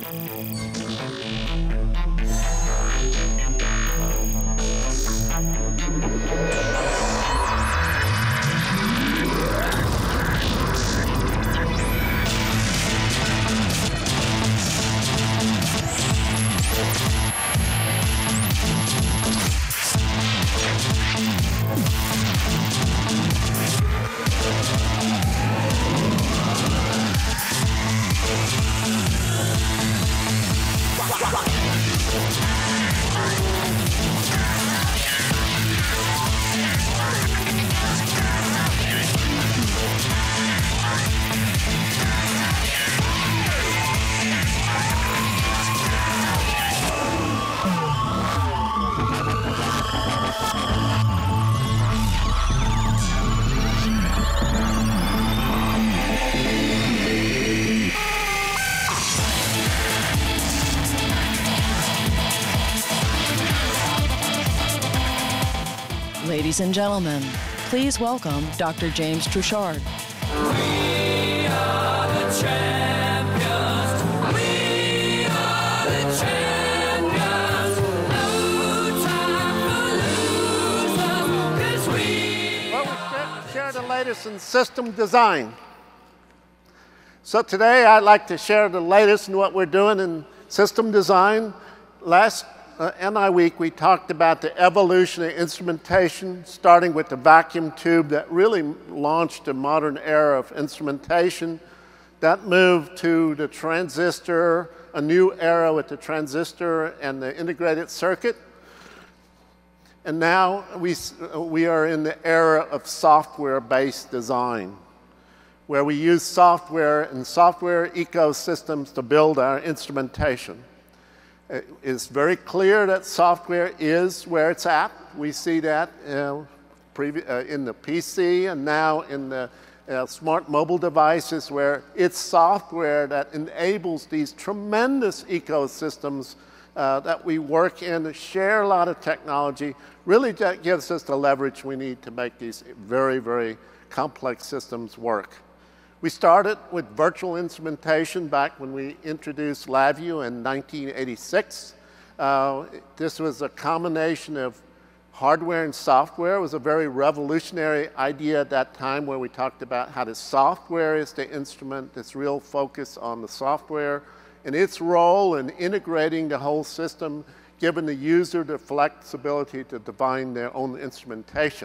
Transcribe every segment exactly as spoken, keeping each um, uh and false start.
Ladies and gentlemen, please welcome Doctor James Truchard. We are the champions. We are the champions. No time for losers, 'cause we Well, we share the latest in system design. So today I'd like to share the latest in what we're doing in system design. Last Uh, N I Week, we talked about the evolution of instrumentation, starting with the vacuum tube that really launched a modern era of instrumentation. That moved to the transistor, a new era with the transistor and the integrated circuit. And now we, we are in the era of software-based design, where we use software and software ecosystems to build our instrumentation. It's very clear that software is where it's at. We see that uh, uh, in the P C and now in the uh, smart mobile devices, where it's software that enables these tremendous ecosystems uh, that we work in, share a lot of technology. Really, that gives us the leverage we need to make these very, very complex systems work. We started with virtual instrumentation back when we introduced LabVIEW in nineteen eighty-six. Uh, this was a combination of hardware and software. It was a very revolutionary idea at that time, where we talked about how the software is the instrument, this real focus on the software and its role in integrating the whole system, giving the user the flexibility to define their own instrumentation.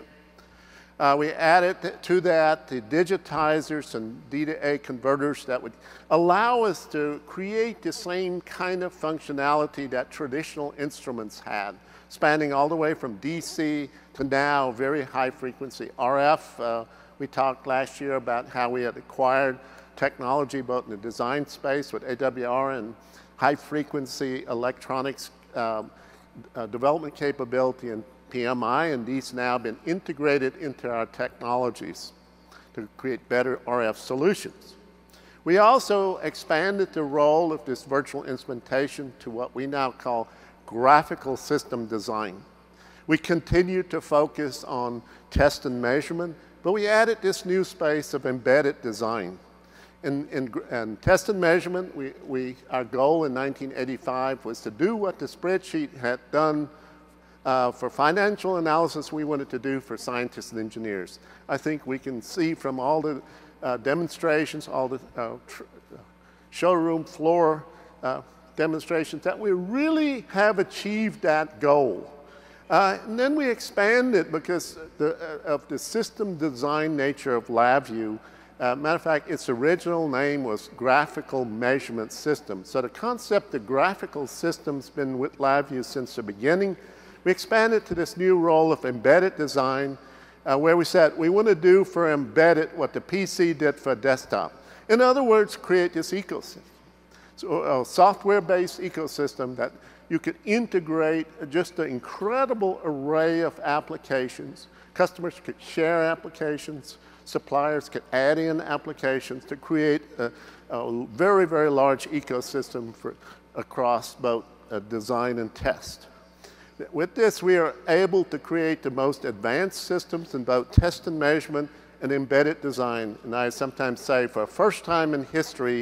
Uh, we added to that the digitizers and D to A converters that would allow us to create the same kind of functionality that traditional instruments had, spanning all the way from D C to now very high frequency R F. Uh, we talked last year about how we had acquired technology both in the design space with A W R and high frequency electronics um, uh, development capability and P M I, and these now have been integrated into our technologies to create better R F solutions. We also expanded the role of this virtual instrumentation to what we now call graphical system design. We continue to focus on test and measurement, but we added this new space of embedded design. In, in, in test and measurement, we, we, our goal in nineteen eighty-five was to do what the spreadsheet had done Uh, for financial analysis we wanted to do for scientists and engineers. I think we can see from all the uh, demonstrations, all the uh, tr showroom floor uh, demonstrations, that we really have achieved that goal. Uh, and then we expanded because the, uh, of the system design nature of LabVIEW. Uh, matter of fact, its original name was Graphical Measurement System. So the concept of graphical systems been with LabVIEW since the beginning. We expanded to this new role of embedded design, uh, where we said we want to do for embedded what the P C did for desktop. In other words, create this ecosystem. So a software-based ecosystem that you could integrate just an incredible array of applications. Customers could share applications. Suppliers could add in applications to create a, a very, very large ecosystem for, across both uh, design and test. With this, we are able to create the most advanced systems in both test and measurement and embedded design. And I sometimes say, for the first time in history,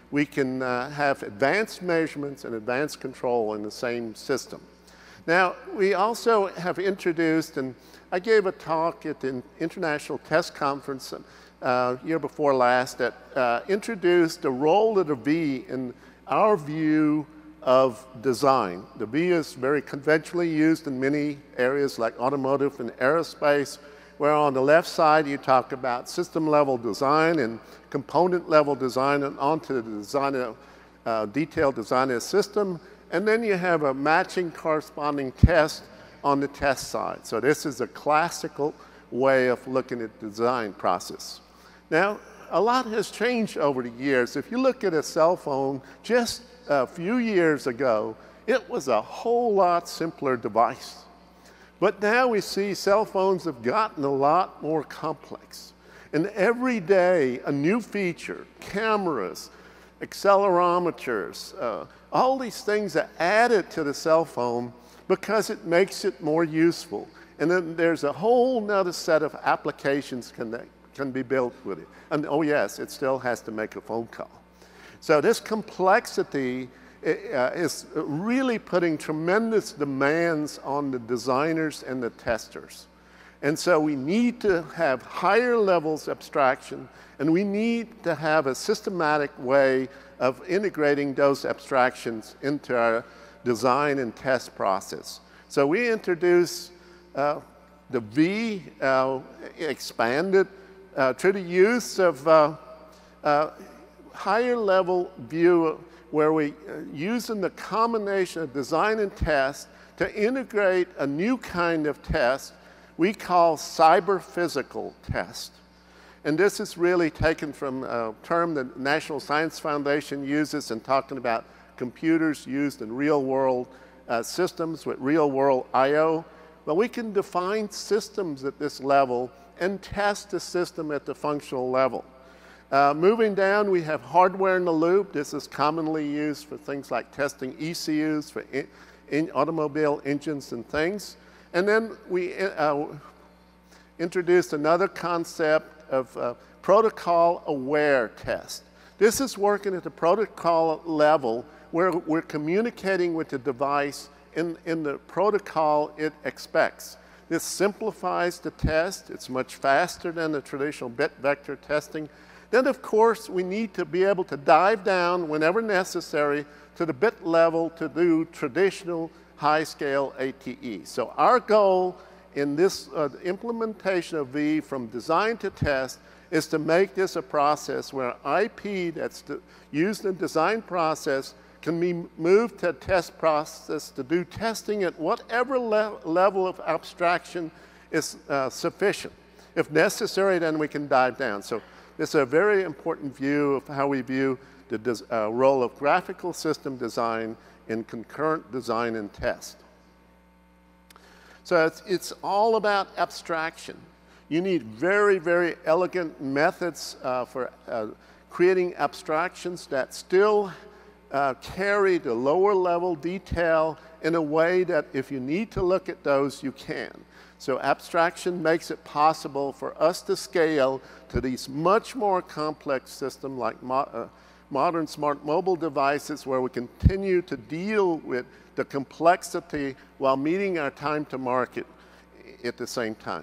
we can uh, have advanced measurements and advanced control in the same system. Now, we also have introduced, and I gave a talk at the International Test Conference uh, year before last that uh, introduced the role of the V in our view of design. The V is very conventionally used in many areas like automotive and aerospace, where on the left side you talk about system level design and component level design and onto the design of, uh, detailed design of the system. And then you have a matching corresponding test on the test side. So this is a classical way of looking at the design process. Now, a lot has changed over the years. If you look at a cell phone just a few years ago, it was a whole lot simpler device. But now we see cell phones have gotten a lot more complex. And every day, a new feature, cameras, accelerometers, uh, all these things are added to the cell phone because it makes it more useful. And then there's a whole nother set of applications can, that can be built with it. And oh yes, it still has to make a phone call. So this complexity uh, is really putting tremendous demands on the designers and the testers. And so we need to have higher levels of abstraction, and we need to have a systematic way of integrating those abstractions into our design and test process. So we introduced uh, the V, uh, expanded uh, to the use of uh, uh, higher level view where we uh, using the combination of design and test to integrate a new kind of test we call cyber-physical test. And this is really taken from a term the National Science Foundation uses in talking about computers used in real-world uh, systems with real-world I O. But we can define systems at this level and test the system at the functional level. Uh, moving down, we have hardware in the loop. This is commonly used for things like testing E C Us for in, in automobile engines and things. And then we uh, introduced another concept of uh, protocol-aware test. This is working at the protocol level where we're communicating with the device in, in the protocol it expects. This simplifies the test. It's much faster than the traditional bit vector testing. Then, of course, we need to be able to dive down whenever necessary to the bit level to do traditional high-scale A T E. So our goal in this uh, implementation of V from design to test is to make this a process where I P that's used in the design process can be moved to a test process to do testing at whatever le level of abstraction is uh, sufficient. If necessary, then we can dive down. So this is a very important view of how we view the uh, role of graphical system design in concurrent design and test. So it's, it's all about abstraction. You need very, very elegant methods uh, for uh, creating abstractions that still uh, carry the lower level detail in a way that if you need to look at those, you can. So abstraction makes it possible for us to scale to these much more complex systems like mo uh, modern smart mobile devices where we continue to deal with the complexity while meeting our time to market at the same time.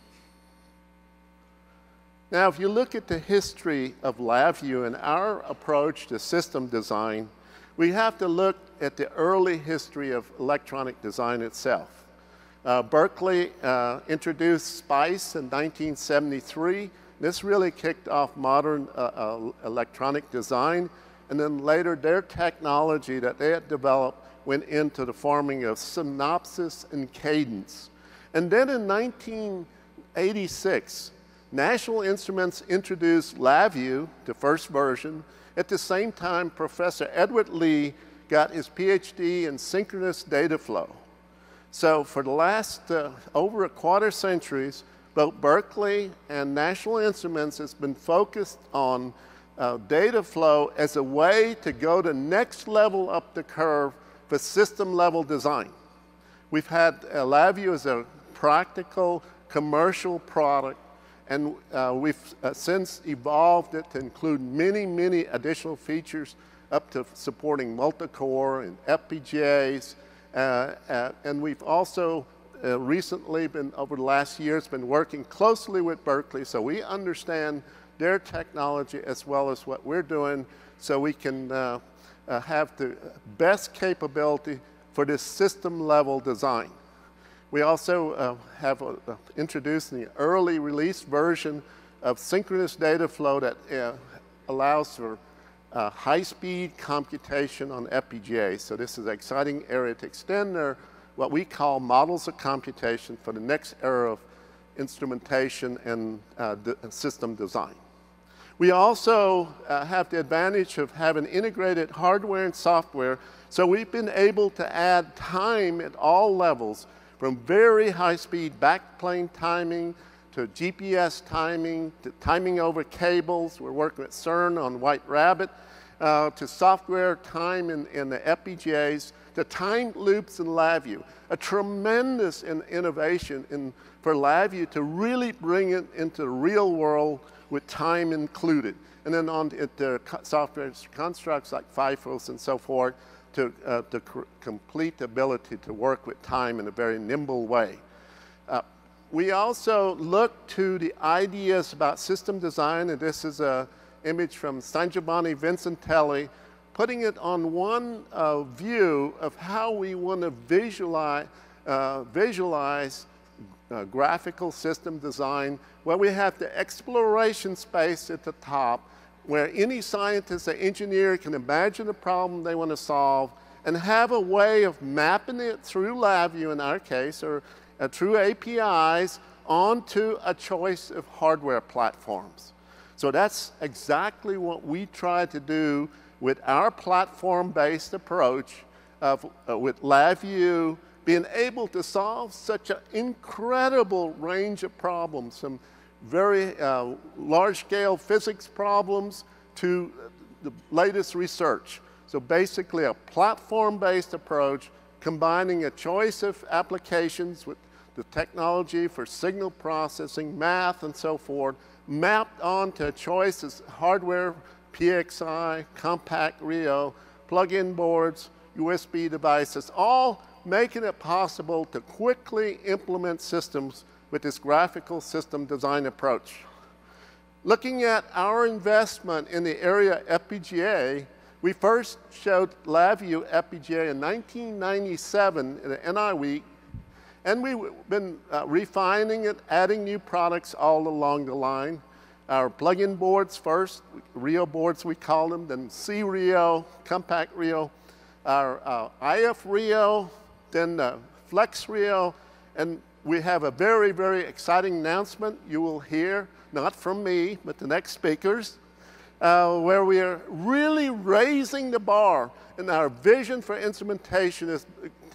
Now, if you look at the history of LabVIEW and our approach to system design, we have to look at the early history of electronic design itself. Uh, Berkeley uh, introduced SPICE in nineteen seventy-three. This really kicked off modern uh, uh, electronic design, and then later their technology that they had developed went into the forming of Synopsys and Cadence. And then in nineteen eighty-six, National Instruments introduced LabVIEW, the first version. At the same time, Professor Edward Lee got his PhD in synchronous data flow. So for the last uh, over a quarter centuries, both Berkeley and National Instruments has been focused on uh, data flow as a way to go the next level up the curve for system level design. We've had uh, LabVIEW as a practical commercial product, And uh, we've uh, since evolved it to include many, many additional features up to supporting multi-core and F P G As. Uh, uh, and we've also uh, recently been, over the last years, been working closely with Berkeley, so we understand their technology as well as what we're doing, so we can uh, uh, have the best capability for this system level design. We also uh, have uh, introduced the early release version of synchronous data flow that uh, allows for uh, high-speed computation on F P G As. So this is an exciting area to extend their, what we call models of computation for the next era of instrumentation and uh, de system design. We also uh, have the advantage of having integrated hardware and software, so we've been able to add time at all levels, from very high-speed backplane timing to G P S timing, to timing over cables. We're working with CERN on White Rabbit, uh, to software time in, in the F P G As, to timed loops in LabVIEW. A tremendous in innovation in, for LabVIEW to really bring it into the real world with time included. And then on it, the software constructs like FIFOs and so forth, to, uh, to complete the ability to work with time in a very nimble way. Uh, we also look to the ideas about system design, and this is an image from San Giovanni Vincentelli, putting it on one uh, view of how we want to visualize, uh, visualize uh, graphical system design, where we have the exploration space at the top, where any scientist or engineer can imagine a problem they want to solve and have a way of mapping it through LabVIEW in our case, or uh, through A P Is onto a choice of hardware platforms. So that's exactly what we try to do with our platform-based approach of, uh, with LabVIEW, being able to solve such an incredible range of problems, some very uh, large-scale physics problems to the latest research. So basically a platform-based approach combining a choice of applications with the technology for signal processing, math, and so forth, mapped onto a choice of hardware, P X I, compact R I O, plug-in boards, U S B devices, all making it possible to quickly implement systems with this graphical system design approach. Looking at our investment in the area of F P G A, we first showed LabVIEW F P G A in nineteen ninety-seven at N I Week, and we've been uh, refining it, adding new products all along the line. Our plug-in boards first, R I O boards we call them, then C R I O, compact R I O, our uh, I F R I O, then uh, Flex R I O, and we have a very, very exciting announcement you will hear, not from me, but the next speakers, uh, where we are really raising the bar, and our vision for instrumentation is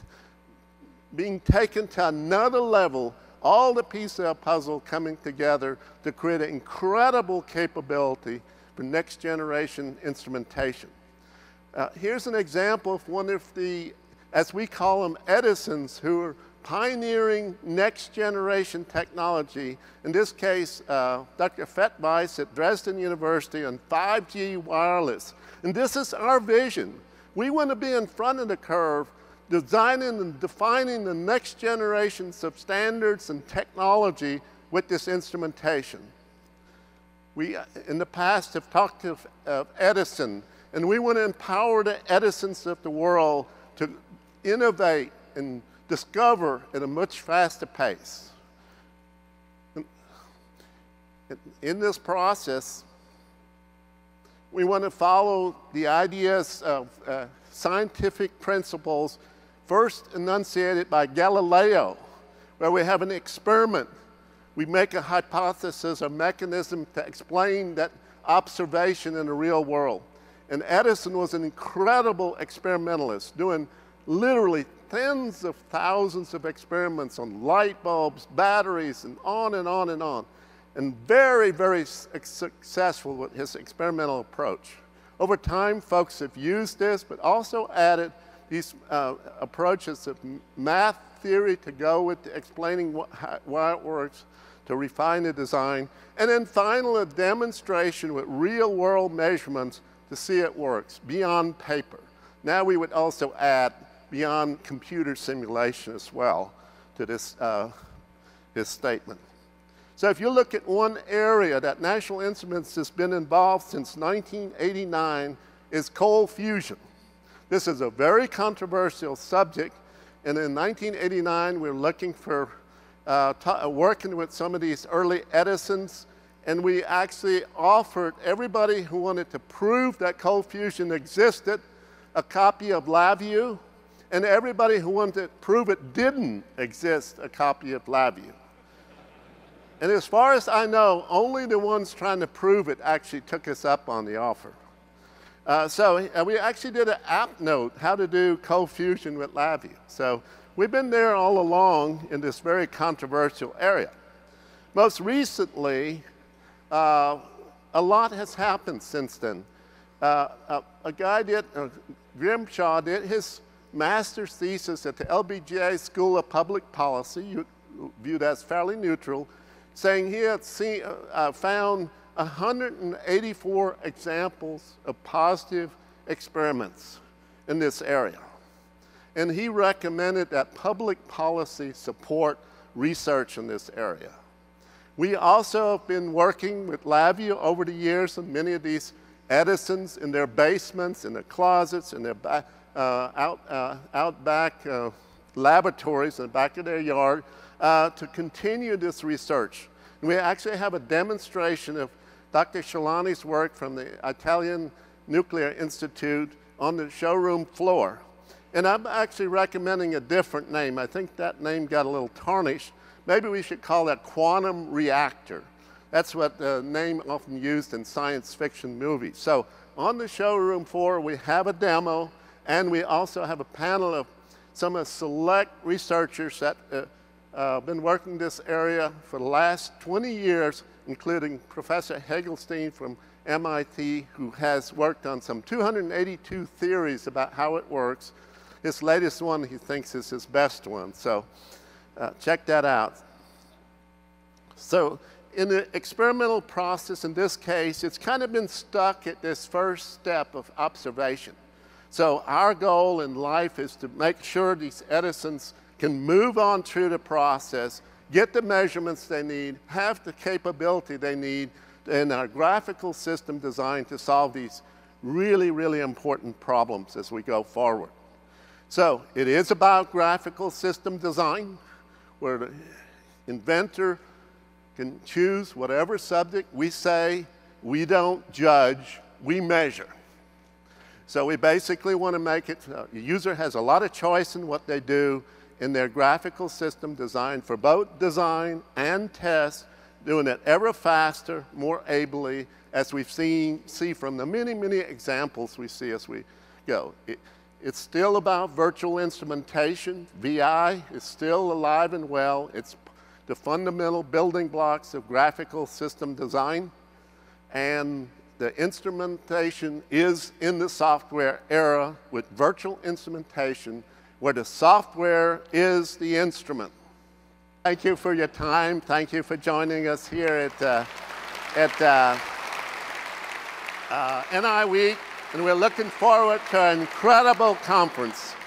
being taken to another level, all the pieces of the puzzle coming together to create an incredible capability for next generation instrumentation. Uh, here's an example of one of the, as we call them, Edisons, who are pioneering next generation technology. In this case, uh, Doctor Fettweis at Dresden University on five G wireless. And this is our vision. We want to be in front of the curve, designing and defining the next generations of standards and technology with this instrumentation. We, in the past, have talked of, of Edison, and we want to empower the Edisons of the world to innovate and discover at a much faster pace. In this process, we want to follow the ideas of uh, scientific principles first enunciated by Galileo, where we have an experiment. We make a hypothesis, a mechanism to explain that observation in the real world. And Edison was an incredible experimentalist, doing literally tens of thousands of experiments on light bulbs, batteries, and on and on and on. And very, very successful with his experimental approach. Over time, folks have used this, but also added these uh, approaches of math theory to go with explaining what, how, why it works, to refine the design, and then finally a demonstration with real-world measurements to see it works beyond paper. Now we would also add beyond computer simulation as well to this, uh, this statement. So if you look at one area that National Instruments has been involved since nineteen eighty-nine is cold fusion. This is a very controversial subject, and in nineteen eighty-nine we're looking for uh, working with some of these early Edisons, and we actually offered everybody who wanted to prove that cold fusion existed a copy of LabVIEW, and everybody who wanted to prove it didn't exist a copy of LabVIEW. And as far as I know, only the ones trying to prove it actually took us up on the offer. Uh, so uh, we actually did an app note, how to do cold fusion with LabVIEW. So we've been there all along in this very controversial area. Most recently, uh, a lot has happened since then. Uh, a, a guy did, uh, Grimshaw did his master's thesis at the L B J A School of Public Policy, you view that as fairly neutral, saying he had seen, uh, found one hundred eighty-four examples of positive experiments in this area. And he recommended that public policy support research in this area. We also have been working with LabVIEW over the years on many of these Edisons in their basements, in their closets, in their ba uh, out, uh, out back uh, laboratories in the back of their yard uh, to continue this research. And we actually have a demonstration of Doctor Shalani's work from the Italian Nuclear Institute on the showroom floor. And I'm actually recommending a different name. I think that name got a little tarnished. Maybe we should call that quantum reactor. That's what the name often used in science fiction movies. So on the showroom floor, we have a demo, and we also have a panel of some of the select researchers that have uh, uh, been working this area for the last twenty years, including Professor Hegelstein from M I T, who has worked on some two hundred eighty-two theories about how it works. His latest one he thinks is his best one, so uh, check that out. So in the experimental process, in this case, it's kind of been stuck at this first step of observation. So our goal in life is to make sure these Edisons can move on through the process, get the measurements they need, have the capability they need in our graphical system design to solve these really, really important problems as we go forward. So it is about graphical system design, where the inventor can choose whatever subject. We say we don't judge, we measure. So we basically want to make it, uh, the user has a lot of choice in what they do in their graphical system design for both design and test, doing it ever faster, more ably, as we've seen, see from the many, many examples we see as we go. It, it's still about virtual instrumentation. V I is still alive and well. It's the fundamental building blocks of graphical system design, and the instrumentation is in the software era with virtual instrumentation, where the software is the instrument. Thank you for your time. Thank you for joining us here at, uh, at uh, uh, N I Week, and we're looking forward to an incredible conference.